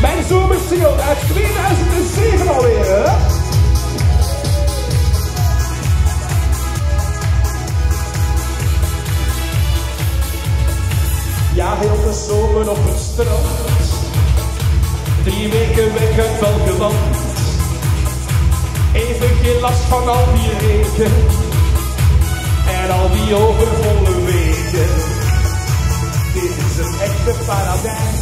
Mijn zomersingle uit 2007 alweer, hè? Ja, heel de zomer op het strand. 3 weken weg uit België. Even geen last van al die regen en al die overvolle weken. Dit is een echte paradijs,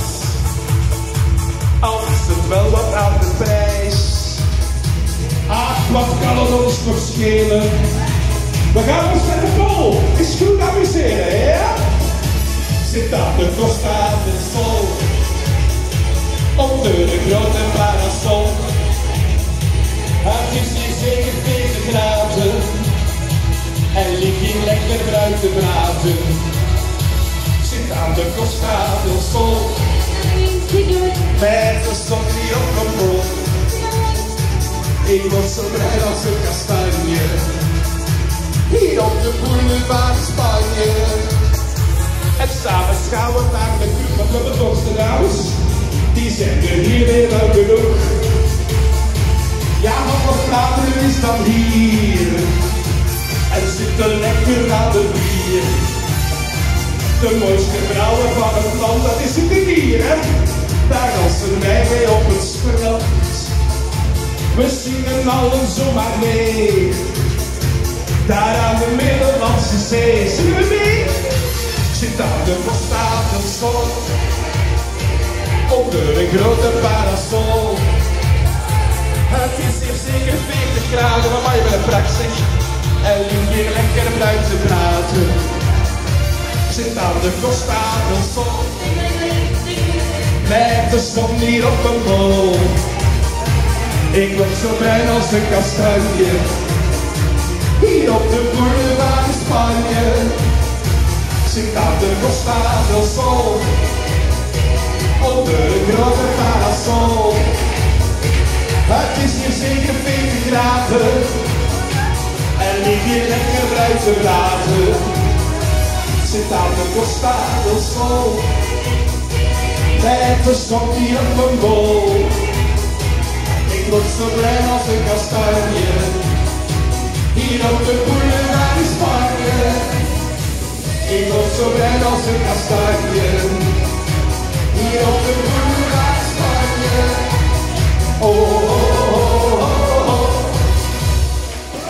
al is het wel wat aan de prijs. Ach, wat kan het ons nog schelen? We gaan ons met de bol eens goed amuseren, ja? Zit aan de costa del sol, onder de grote parasol. Het is hier zeker 40 graden en ligt hier lekker buiten praten. Zit aan de costa del sol, met de zon hier op mijn bol. Ik word zo blij als een kastanje, hier op de boulevard Spanje. En samen gaan we naar de club van de grootste dames, die zijn er hier weer wel genoeg. Ja, wat later is dan hier, en zitten lekker aan de bier. De mooiste vrouwen van het land, dat is het hier, hè? Daar dansen wij mee op het strand. We zingen allen zomaar mee, daar aan de Middellandse Zee. Zingen we mee? Zit aan de costa del sol, onder een grote parasol. Het is hier zeker 40 graden, maar je bent een prak zeg. En ligt hier lekker buiten praten. Zit aan de costa del sol, met de zon hier op een bol. Ik word zo bruin als een kastanje, hier op de boulevard in Spanje. Zit aan de costa del sol, onder een grote parasol. Het is hier zeker 40 graden en ligt hier lekker buiten praten. Zit aan de costa del sol, met de zon hier op mijn bol. Ik word zo blij als een kastanje, hier op de boulevard in Spanje. Ik word zo blij als een kastanje, hier op de boulevard in Spanje. Oh.